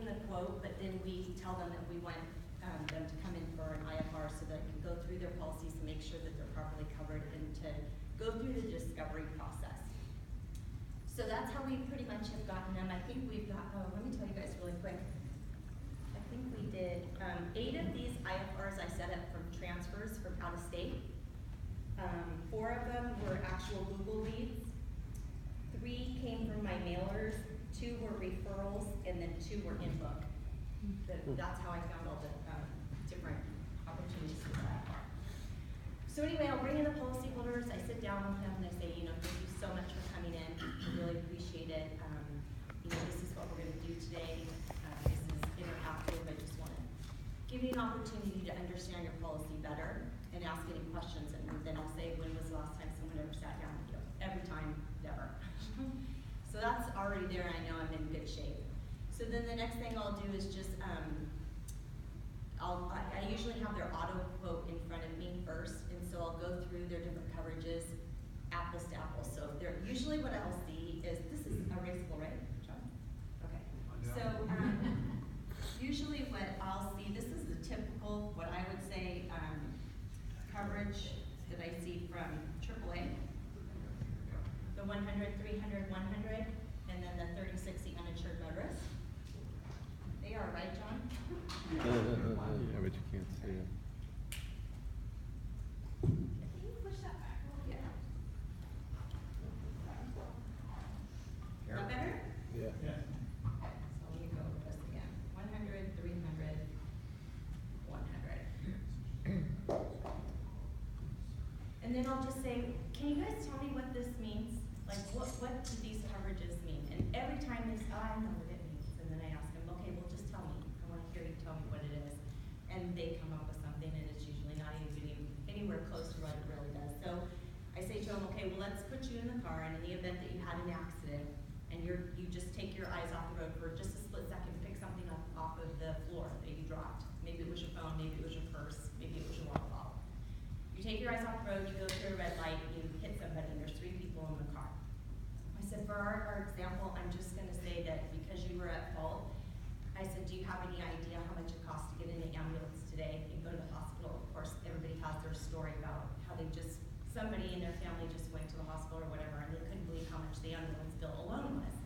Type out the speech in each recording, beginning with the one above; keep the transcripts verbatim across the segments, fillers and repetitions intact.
the quote, but then we tell them that we want um, them to come in for an I F R so that they can go through their policies and make sure that they're properly covered and to go through the discovery process. So that's how we pretty much have gotten them. I think we've got, oh, let me tell you guys really quick. I think we did um, eight of these I F Rs I set up from transfers from out of state. Um, four of them were actual Google leads. Three came from my mailers, two were referrals, and then two were in-book. That, that's how I found all the um, different opportunities for that. So anyway, I'll bring in the policy holders, I sit down with them and I say, you know, thank you so much for coming in, I really appreciate it. Um, you know, this is what we're gonna do today. Uh, this is interactive, I just wanna give you an opportunity to understand your policy better and ask any questions, and then I'll say, when was the last time someone ever sat down with you? Every time, never. So that's already there, and I know I'm in good shape. So then the next thing I'll do is just, um, I'll, I, I usually have their auto quote in front of me first, and so I'll go through their different coverages, apples to apples. So they're, usually what I'll see is, this is erasable, right, John? Okay. So um, usually what I'll see, this is the typical, what I would say, um, coverage that I see from triple A. The one hundred, three hundred, one hundred, and then the thirty, sixty uninsured motorist. They are, right, John? Yeah, but you can't see it. Can you push that back a little bit? Is that better? Yeah. Okay, so let me go over this again. one hundred, three hundred, one hundred. And then I'll just say, can you guys tell me what this means? Like, what, what do these coverages mean? And every time they say, oh, I know what it means. And then I ask them, okay, well, just tell me. I want to hear you tell me what it is. And they come up with something, and it's usually not even anywhere close to what it really does. So I say to them, okay, well, let's put you in the car, and in the event that you had an accident, and you're, you just take your eyes off the road for just a split second, pick something up off of the floor that you dropped. Maybe it was your phone, maybe it was your purse, maybe it was your water bottle. You take your eyes off the road, you go through a red light, you hit somebody, and there's three people in the car. I said, for our, our example, I'm just gonna say that because you were at fault, I said, do you have any idea how much it costs to get in an ambulance today and go to the hospital? Of course, everybody has their story about how they just, somebody in their family just went to the hospital or whatever, and they couldn't believe how much the ambulance bill alone was.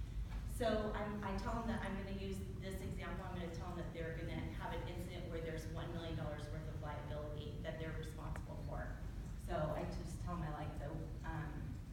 So I'm, I tell them that I'm gonna use this example, I'm gonna tell them that they're gonna have an incident where there's one million dollars worth of liability that they're responsible for. So I just tell them I like the, um,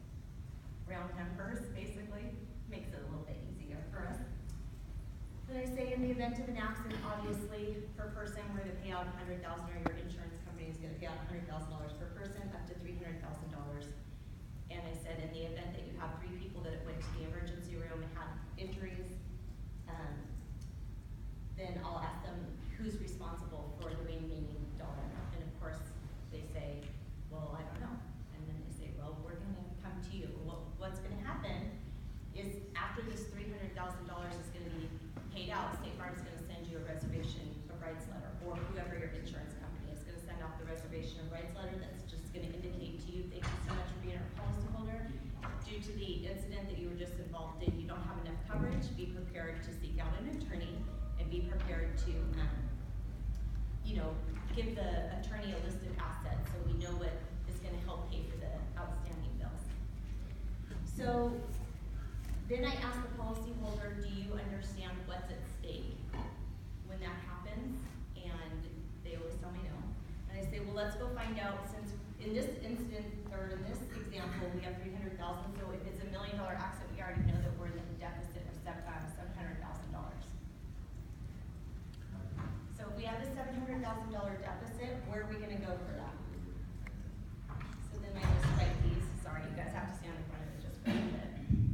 round numbers, basically, makes it a little bit easier for us. Then I say, in the event of an accident, obviously, per person, we're gonna pay out a hundred thousand, or your insurance company is gonna pay out a hundred thousand dollars per person, up to three hundred thousand dollars. And I said, in the event that you have three people that went to the emergency room and had injuries, um, then I'll ask them who's responsible for the remaining dollar. And of course, they say, well, I don't know. And then they say, well, we're gonna come to you. Well, what's gonna happen is after this three hundred thousand dollars is gonna be paid out, State Farm is gonna send you a reservation of rights letter, or whoever your insurance company is gonna send out the reservation of rights letter that's just gonna indicate to you, thank you so much for being our policyholder. Due to the incident that you were just involved in, you don't have enough coverage, be prepared to seek out an attorney and be prepared to, um, you know, give the attorney a list of assets so we know what is gonna help pay for the outstanding bills. So then I ask the policyholder, do you understand what's at stake when that happens? And they always tell me no. And I say, well, let's go find out, since in this instance, or in this example, we have three hundred thousand, so if it's a million dollar accident, we already know that we're in a deficit of seven hundred thousand dollars. So if we have a seven hundred thousand dollar deficit, where are we gonna go for that? So then I just write these, sorry, you guys have to stand in front of it just for a minute.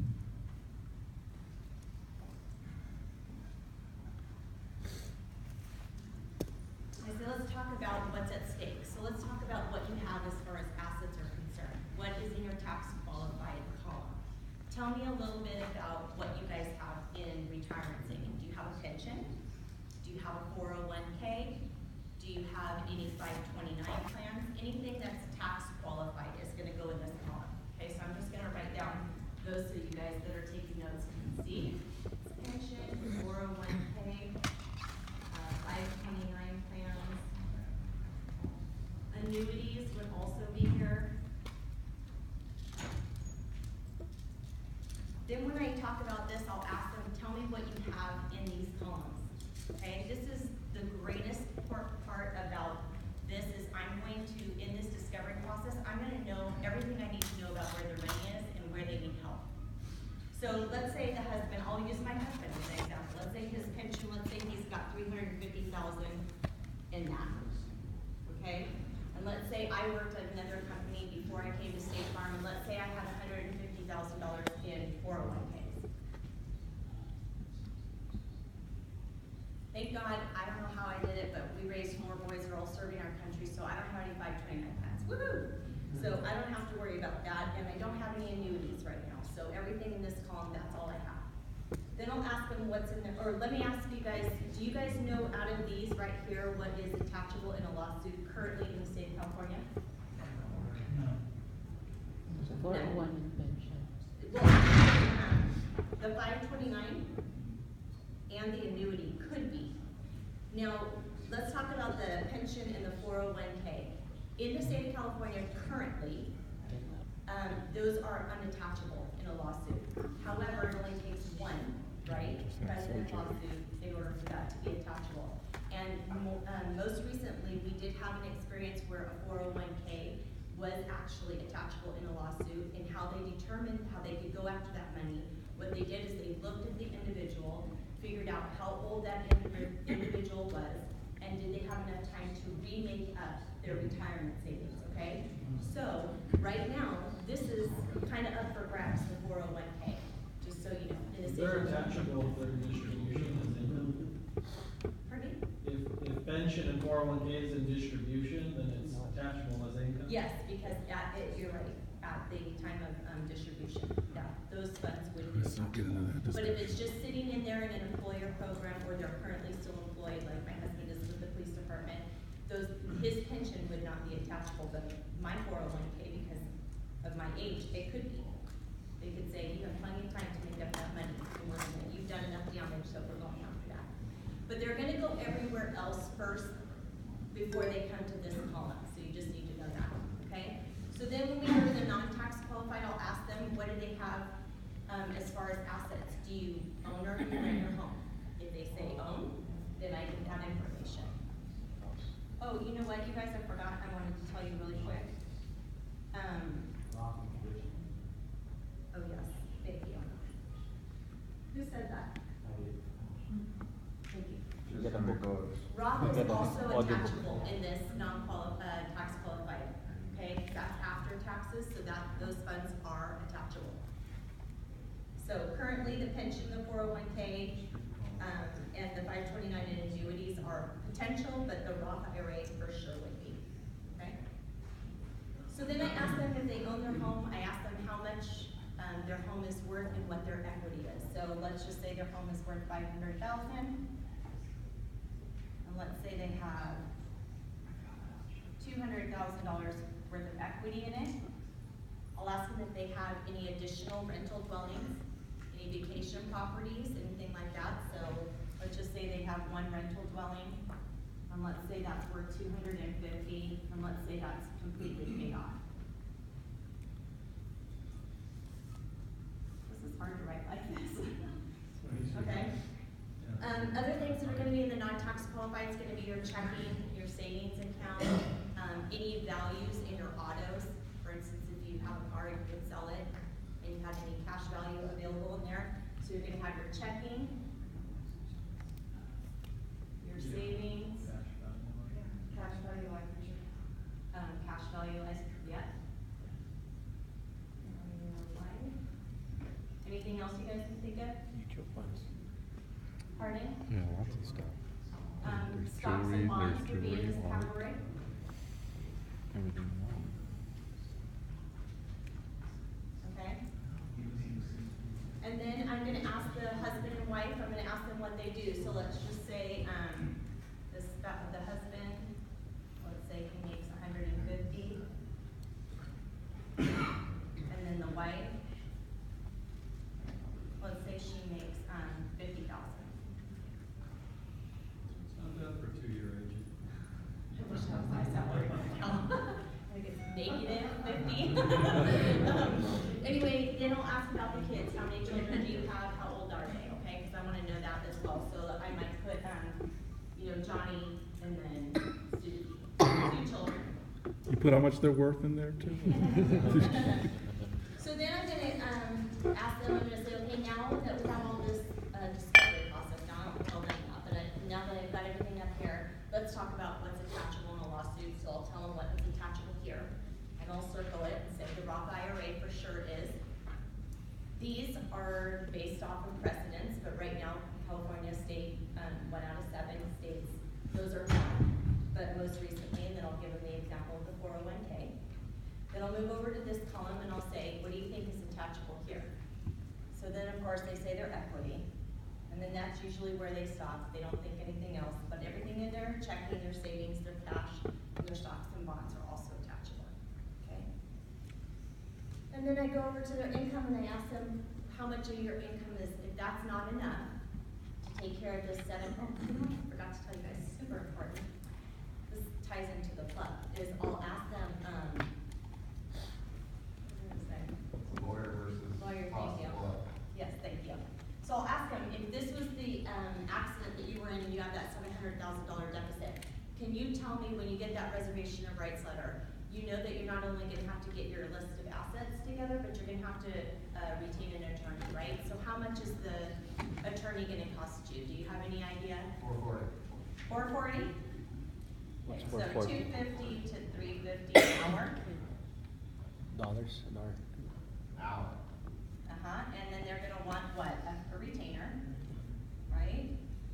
I say, let's talk about what's at stake. So let's talk about what you have as far as assets are concerned. What is in your tax qualified column? Tell me a little bit about what you guys have in retirement savings. Do you have a pension? Do you have a four oh one K? Do you have any five twenty-nine plans? Anything that's tax qualified is gonna go in this column. Okay, so I'm just gonna write down those so you guys that are taking notes can see. Pension, four oh one K, annuities would also be here. Then when I talk about this, I'll ask them, tell me what you have in these columns. Okay, this is the greatest part, part about this is I'm going to, in this discovery process, I'm gonna know everything I need to know about where their money is and where they need help. So let's say the husband, I'll use my husband as an example. Let's say his pension, let's say he's got three hundred fifty thousand in that, okay? And let's say I worked at another company before I came to State Farm, and let's say I had one hundred fifty thousand dollars in four oh one Ks. Thank God, I don't know how I did it, but we raised more boys that are all serving our country, so I don't have any five twenty-nine plans. Woohoo! So I don't have to worry about that, and I don't have any annuities right now. So everything in this column, that's all I have. Then I'll ask them what's in the, or let me ask you guys, do you guys know out of these right here, what is attachable in a lawsuit currently in the state of California? four oh one and pension. Well, um, the five twenty-nine and the annuity could be. Now, let's talk about the pension and the four oh one K. In the state of California currently, um, those are unattachable in a lawsuit. However, it only takes one, right, precedent lawsuit in order for that to be attachable. And mo um, most recently, we did have an experience where a four oh one K was actually attachable in a lawsuit, and how they determined how they could go after that money. What they did is they looked at the individual, figured out how old that indiv individual was, and did they have enough time to remake up their retirement savings, okay? So, right now, this is kind of up for grabs, the four oh one K, just so you know. In the They're state of- attachable for distribution as income. Pardon me? If, if pension and four oh one K is in distribution, then it's attachable as income. Yes, because at it, you're right, at the time of um, distribution, yeah, those funds would be Let's not get into that But if discussion. it's just sitting in there in an employer program, or they're currently still employed, like my husband is with the police department, those, his pension would not be attachable, but my four oh one K, because of my age, it could be. They could say, you have plenty of time to make up that money, and we're gonna, you've done enough damage, so we're going after that. But they're gonna go everywhere else first, before they come to this column, so you just need to know that, okay? So then when we go to the non-tax qualified, I'll ask them, what do they have um, as far as assets? Do you own or do you rent your home? If they say own, then I get that information. Oh, you know what, you guys, I forgot, I wanted to tell you really quick. Um, oh yes, thank you. Who said that? Thank you. Get a book. Roth is Get a also audiobook. attachable in this non-quali, uh, tax qualified, okay? That's after taxes, so that, those funds are attachable. So currently, the pension, the four oh one K, um, and the five twenty-nine and annuities are potential, but the Roth I R A for sure would be, okay? So then I ask them if they own their home, I ask them how much, um, their home is worth and what their equity is. So let's just say their home is worth five hundred thousand. Let's say they have two hundred thousand dollars worth of equity in it. I'll ask them if they have any additional rental dwellings, any vacation properties, anything like that. So let's just say they have one rental dwelling, and let's say that's worth two hundred fifty, and let's say that's completely paid off. This is hard to write like this. Okay? Um, other things that are gonna be in the non-tax qualified is gonna be your checking, your savings account, um, any values in your autos. For instance, if you have a car, you could sell it, and you have any cash value available in there. So you're gonna have your checking, your savings, cash value, I appreciate, um, cash value, I, yeah. Anything else you guys can think of? Mutual funds. Pardon? Yeah, lots of stuff. Um, There's stocks jewelry, and bonds there's would be in jewelry, this art, category. everything else. Okay? And then I'm gonna ask the husband and wife, I'm gonna ask them what they do. So let's just say, um, the, sp- the husband, let's say he makes a hundred and fifty. And then the wife, let's say she makes, um, fifty thousand. It's not bad for a two-year agent. I wish that was my salary right now. ask about the kids, how many children do you have, how old are they, okay? Because I wanna know that as well, so I might put, um, you know, Johnny and then Susie, two children. You put how much they're worth in there too? So then I'm gonna, um, ask them, I'm gonna say, okay, now that we have all this, uh, discovery process, now I don't tell them that, but I, now that I've got everything up here, let's talk about what's attachable in a lawsuit, so I'll tell them what is attachable here. And I'll circle it and say the Roth I R A for sure is. These are based off of precedents, but right now California state, um, one out of seven states, those are not. But most recently, and then I'll give them the example of the four oh one K. Then I'll move over to this column and I'll say, what do you think is attachable here? So then of course they say their equity, and then that's usually where they stop. They don't think anything else, but everything in their checking, their savings, their cash, and their stocks and bonds are also attachable, okay? And then I go over to their income and I ask them, how much of your income is, if that's not enough to take care of this seven, oh, you know, I forgot to tell you guys, super important. This ties into the plug, is I'll ask them, um, what was I gonna say? Lawyer versus Lawyer, thank you. possible. Yes, thank you. So I'll ask them, if this was the, um, accident that you were in and you have that seven hundred thousand dollar deficit, can you tell me when you get that reservation of rights letter, you know that you're not only gonna have to get your list of assets together, but you're gonna have to, uh, retain an attorney, right? So how much is the attorney gonna cost you? Do you have any idea? Four forty. Four forty? What's So four forty? two fifty to three fifty an hour. Dollars an hour. Hour. Uh-huh, and then they're gonna want what, a a retainer, right?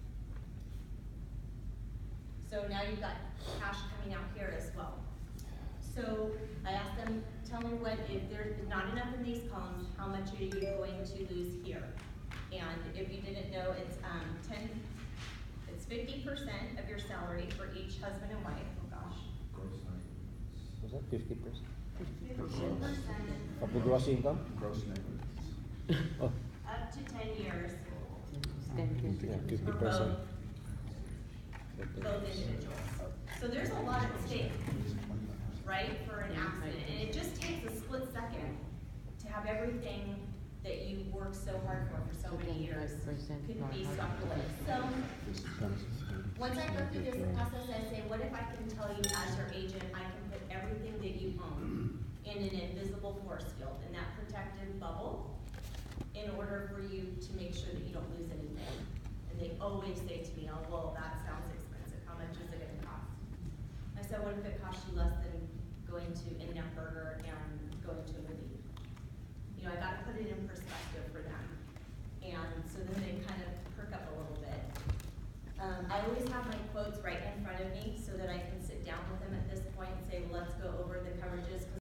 So now you've got cash coming out here as well. So I asked them, tell me what, if there's not enough in these columns, how much are you going to lose here? And if you didn't know, it's, um, ten, it's fifty percent of your salary for each husband and wife, oh gosh. Gross negligence. Was that fifty percent? Fifteen percent Of the gross income? Gross negligence. Oh, up to ten years Mm-hmm. yeah, fifty for both, percent. both individuals. So there's a lot at stake, right, for an accident, and it just takes a split second to have everything that you worked so hard for for so many years could be swept away. So, once I go through this process, I say, what if I can tell you as your agent, I can put everything that you own in an invisible force field, in that protective bubble, in order for you to make sure that you don't lose anything. And they always say to me, oh, well, that sounds expensive, how much is it gonna cost? I said, what if it costs you less than going to In-N-Out Burger and going to a movie? You know, I gotta put it in perspective for them. And so then they kind of perk up a little bit. Um, I always have my quotes right in front of me so that I can sit down with them at this point and say, let's go over the coverages, 'cause